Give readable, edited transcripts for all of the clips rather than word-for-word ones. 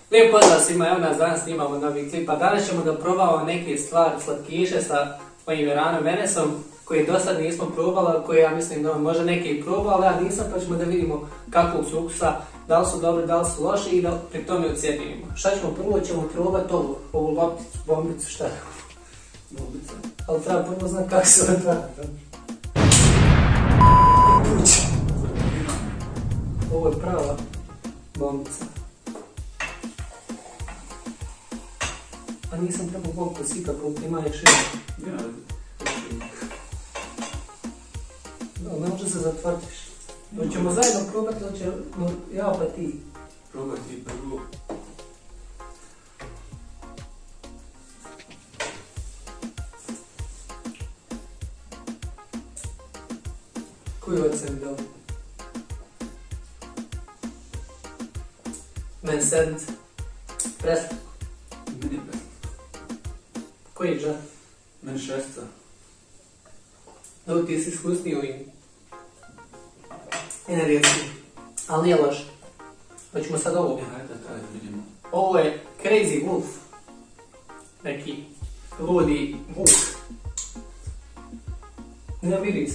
Lijep pozdrav svima, evo nas danas snimamo novi klip, a danas ćemo da probamo neke stvari, slatkiše sa mojim Veranom Enesom, koje do sad nismo probali, koje ja mislim da možda neke i probali, ja nisam, pa ćemo da vidimo kakvog su ukusa, da li su dobri, da li su loši i da pri tome ocjenjujemo. Šta ćemo prvo? Ćemo probati ovu lopticu, bombicu, šta je ovo? Bombica. Ali treba prvo znati kako se otvara. Ovo je prava bombica. A nisam trebao koliko sika, koliko ima još jedna. Da, ne može se zatvrtiš. Hoćemo zajedno probati, ili ćemo ja pa ti? Probaj ti prvo. Koju ocenu dao? Meni 7. Preslatko. Meni je preslatko. Koji je džat? Meni 6. Evo ti si iskusniji ovim energetskim, ali nije loš. Hoćemo sad ovo. Hajde, da vidimo. Ovo je Crazy Wolf. Neki ludi vuk. Ne miris.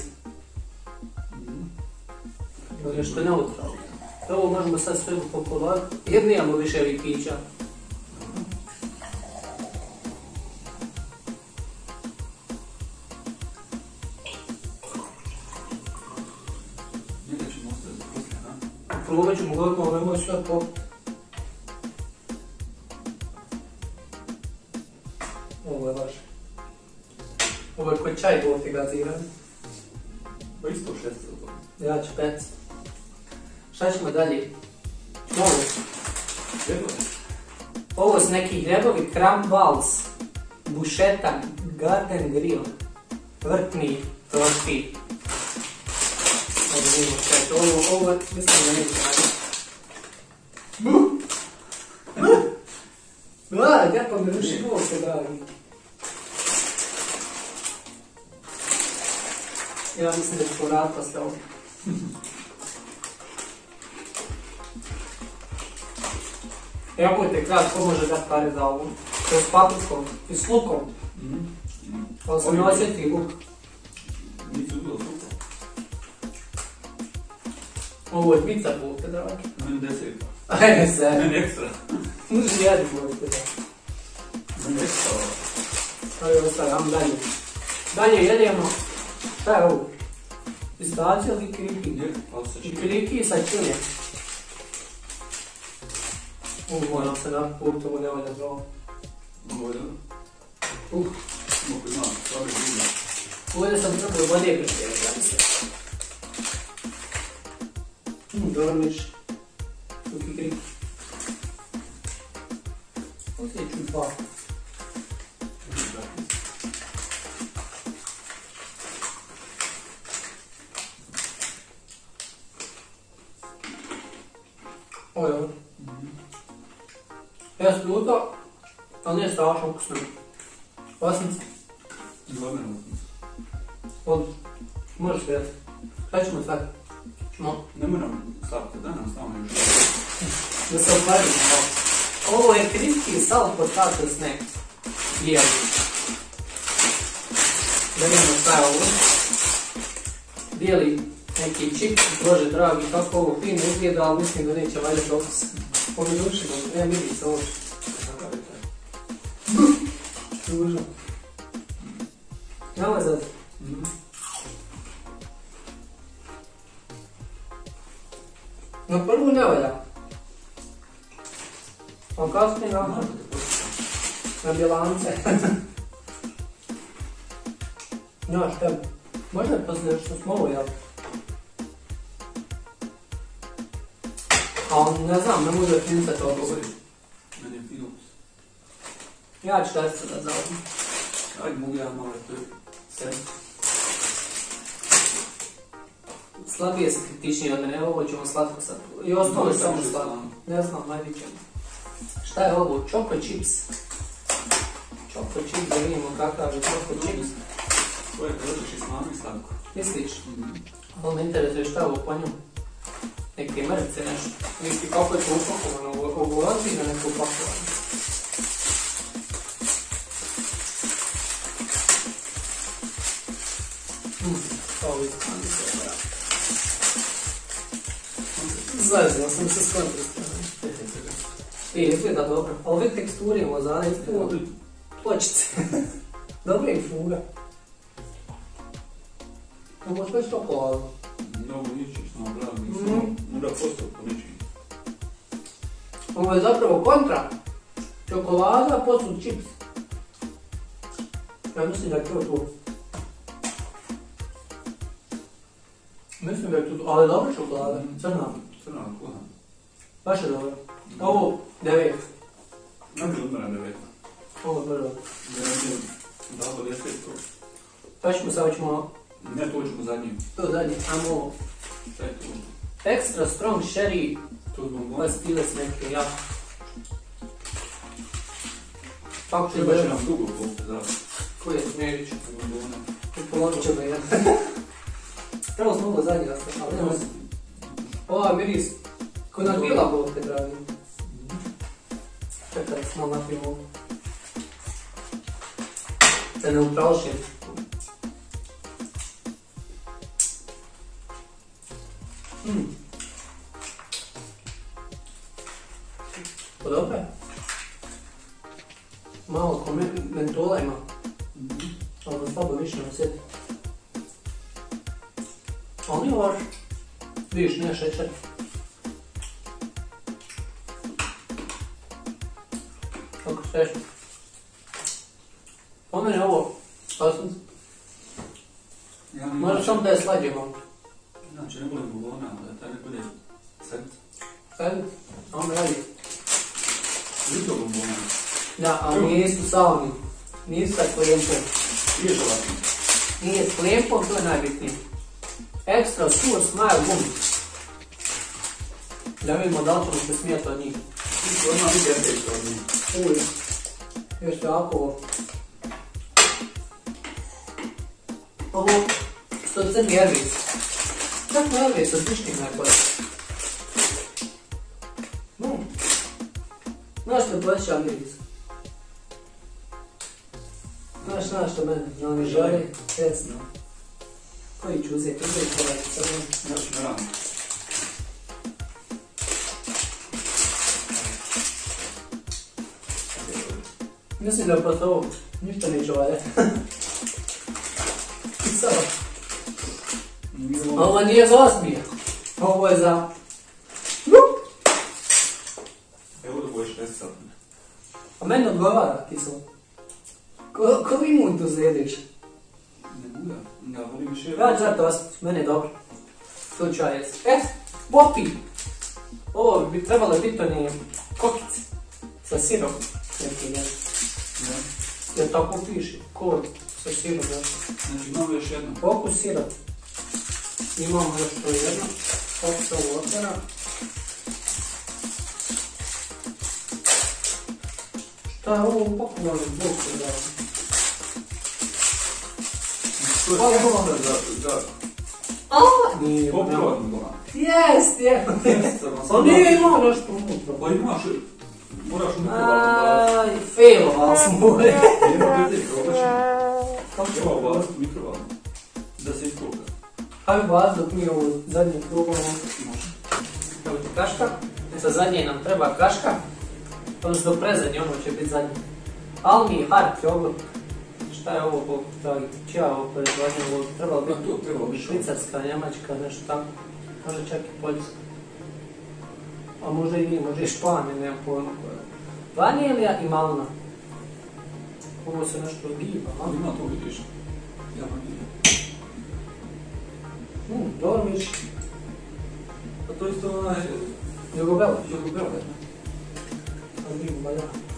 Nešto je neutralno. Ovo možemo sad sve upopolati, jer nijemo više rikića. Njega ćemo ostaviti za poslije, ha? Probat ćemo govorimo, ovo nemoj sve popiti. Ovo je vaše. Ovo je koji čaj bol ti gaziran. Pa isto 6 za to. Ja ću 5. Šta ćemo dalje? Ovo. Ovo su neki grebovi, Kramvals, bušeta, garden grill, vrtni profil. Ovo vidimo šta je to. Ovo mislim da neće raditi. Lijepo mi ruši bol, dragi. Ja mislim da ću povratiti posle ovo. Evo budete kratko, ko može dati pare za ovu. To je s paprikom i s lukom. Ali sam ne osjeti luk. Nisu bilo super. Ovo je pizza budete, dragi. Meni 10. Ajde se. Meni ekstra. Uži jedi budete, da. Meni ekstra. Ajde ostavljam dalje. Dalje jedemo. Šta je ovo? Pistacija ili kriki? Ne, ali sa čim. Kriki sa čiljem. Moram se napupiti, ovo ne valja za ovo. Ovo je dobro. Mogu znam, slabe življe. Ovdje sam trebao vode krštjeti, ja mislim. Dobro miš. Suki kriki. Ovdje ću 2. Ovo je ovo. Jeste luto, ali nije strašno ukusno. Osmica. Dobro je osmica. Odlično. Možeš vidjeti. Šta ćemo sad? Ne moram staviti, da nam stavimo još. Da se otvarimo. Ovo je crispy salt potato snack. Bijeli. Da vidimo šta je ovo. Bijeli neki čips, bože dragi, kako ovo fino izgleda, ali mislim da neće valjati okus. Ovo mi duši, ne vidi se ovo. Dužno. Nemoj zad. Na prvu ne valja. A kasnije na bilance. Znaš šta? Možda je poslije što smo ovo jeli. A ne znam, ne može fincati ovo. Meni je fino ukus. Ja ću dati sada za ovo. Ajde, mogu ja malo to sve. Slabije se kritičnije od mene, ovo ćemo slatko sad. I ostalo je samo slatko. Ne znam, najdi ćemo. Šta je ovo? Choco chips. Choco chips, da vidimo kakav je choco chips. To je kada ćeš i slavno i slatko. Misliš? Ali me interesuje šta je ovo po njemu. neke mrvice, nešto. Niti kako je to upakovano, ovo ozbiljno neko upakovano. Ovo izgleda dobro. Zvezio sam se s kontrastom. Izgleda dobro. A ove teksture imamo zada isto pločice. Dobro je fuga. Ovo sve čokoladu. Mnogo ničiš, no bravo, nisam 0% po ničim. Ovo je zapravo kontra. Čokolada, posud čips. Ja mislim da je to. Mislim da je to, ali dobra čokolada, crna. Crna, kuha. Baš je dobro. Ovo 9. Ne bi odmara 9. Ovo je prvo. Ja ne dalo 10 to. Pa ćemo sad ćemo... Ne, to ćemo zadnjim. To zadnje, ajmo ovo. Šta je to? Extra strong sherry To zbog pastile s neke, ja. Kako će treba će da nam dugo posto, da. Koji je Smerić? Bombona. Polovit ćemo jedan. Trebalo smo ovo zadnje rastaviti, ali nema se. Ova miris, koji nam bila bol te dragi. Čekaj, smo napravimo ovo. Da ne uprašim. Pa dobro je. Malo ko mentola ima. Ali ga slabo više ne osjeti. Ali nije loš. Vidiš, nije šećer. Kako seš? Po meni je ovo sasvim. Možda samo da je slađe malo. Znači, ne bude bombona, ali taj ne bude sedmica. Sedmica? Samo radi. Nije to bombona. Da, ali nisu salami. Nisu sa klijempom. Nije želatno. Nije s klijempom, to je najbitnije. Extra sur smile gum. Da vidimo da li ćemo se smijeti od njih. To odmah vidi efekt od njih. Uj. Još jako ovo. Ovo što crni Ervis. Čak mu Ervis od višnjim najbolje. Znaš što poveća miris? Znaš što mene? Znam mi želi? Jesno. Koji ću uzeti? Uzeti ovaj crni. Ja ću me rano. Mislim da posle ovog ništa neće valjati. Samo. Ovo nije za osmije. Ovo je za... Evo da budeš 10 sati. A meni odgovara kiselo. Ko imun tu zjediš? Ne buda, ja volim više. Ja ću zato osmiti, meni je dobro. To ću ja jesti. Popi! Ovo bi trebalo biti one kokice. Sa sirom. Neki nešto. Jer tako piše, kod sa sirom. Znači imamo još jedno. Fokus sira. Imamo još to jedno. Fokus ovo otvara. Šta je ovo upakovano zbog se da? To je samo za... Nije. Popravno doma. Jest, je. Ali nije imao nešto unutra. Pa imaš... Moraš mikrovalno. Aj, failovali smo uvijek. Nema veze, probačemo. Kako će ovo ubaziti mikrovalno? Da se iskoka. Hajde ubaziti dok mi ovo zadnje probamo. Može. Evo ti kaška. Za zadnje nam treba kaška. Odnosno do prezadnje, ono će biti zadnje. Almi, hard, jogurt. Šta je ovo, Bog dragi? Čija ovo proizvodnje? Ovo trebalo biti To trebalo biti švicarska, njemačka, nešto tako. Može čak i poljska. A može i nije, može i Španija, nemam pojma koja. Vanilija i malina. Ovo se nešto giba, a? Ima to vidiš. Ja vanilija. Dobro miši. A to isto onaj... Jogobela. Jogobela. A vidim, ba ja.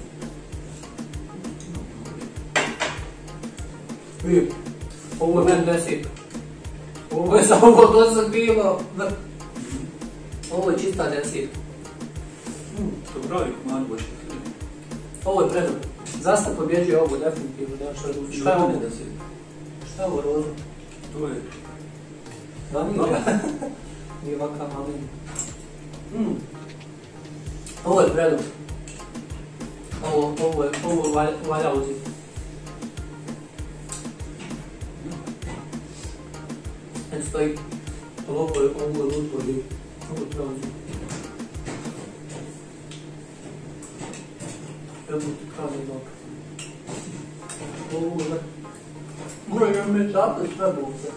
Vidim. Ovo je meni 10. Ovo je samo do sad bilo. Ovo je čista 10. To pravi komad boški. Ovo je predobro. Zasta pobjeđuje ovo definitivno, nema što reći. Šta je ovo? Šta je ovo roza? To je... Vanilija. Nije ovakav malin. Ovo je predobro. Ovo valja uzeti. Eto stoji. Ovo je lupo i ovo treba uzeti. Evo ti pravi dobro. Ovo je... Moram me čapati sve bukse.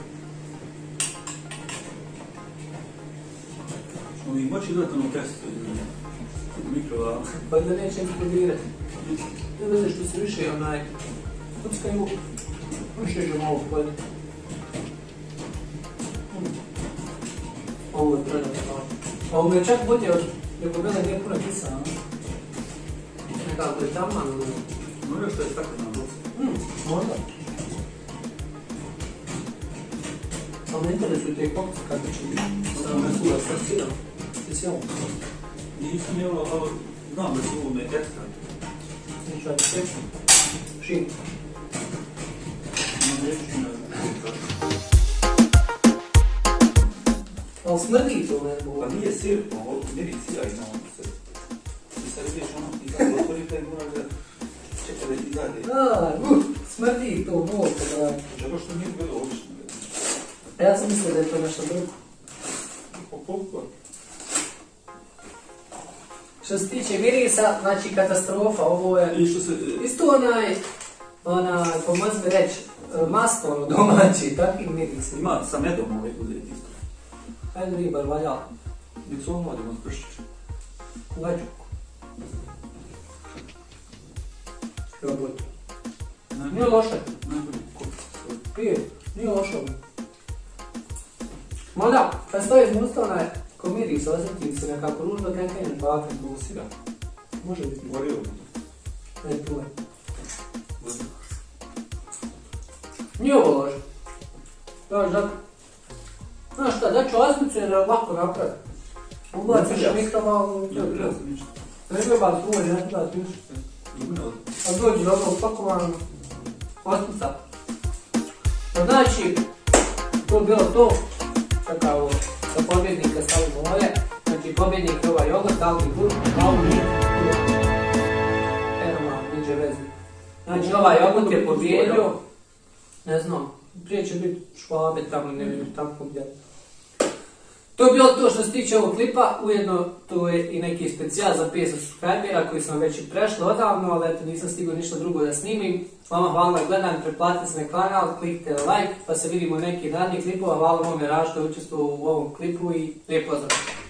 Što mi moći gledati ono testo mikrovalno. Pa da neće eksplodirati. Ne veze što se više onaj... Kuckaju, više ćemo ovo pojeti. Ovo je predobro. Ovo mi je čak bolje od... Neko gleda gdje je puno kisa, no? Nekako je taman, ali... Možda što je staklena boca. Možda. Ali me interesuju te kokce kako će biti. Samo me suda sa sirom. S sirom. Nisam jelo, ali znam da su ovome ekstra. Niču ajde sve. Šinku. Imam reći na Ali smrdi to ne zbog. pa nije sir, ovo miri sira i znamo se. I sad vidiš ono, i sad otvorite i moraš da čeka da izađe. Smrdi to mogo da... Zato što nije bilo obično. Ja sam mislio da je to nešto drugo. Koliko? Što se tiče mirisa, znači katastrofa, ovo je... I što se... Isto onaj, pomoć mi reći, masno ono domaći, takvim mirisim. Ima sa medom ovaj uzeti isto. Ajde ribar, valja. Nek su omladimo s pršićem. Gađu. Jogurt. Nije loše. Najbolji kot. Pije, nije loše. Mada, kad stoji iz usta onaj ko miris, osjeti se nekako ružno kenkenjem bakre busira. Može biti. Gorio. Ne, tu je. Nije ovo loše. Znaš šta, daću osmicu jer je lako napraviti. Ubaciš u mikrovalnu i to je bilo. Ne treba tvoj, ne treba ti ušte. A dođi ovo upakovano. Osmica. Znači, to je bilo to. Čekaj ovo, za pobjednika stavimo ovdje. Znači, pobjednik je ovaj jogurt, alni gurk, alni malo, niđe veze. Znači, ovaj jogurt je pobjedio. Ne znam, prije će biti švabe tamo, ne vidim tako gdje. To je bilo to što se tiče ovog klipa, ujedno to je i neki specijal za 500 subscribera koji sam već i prešlo odavno, ali eto nisam stigao ništa drugo da snimim. Vama hvala na gledanju, pretplatite se na kanal, kliknite like pa se vidimo u neki narednih klipova. Hvala mome Rašto što je učestvovao u ovom klipu i lijep pozdrav!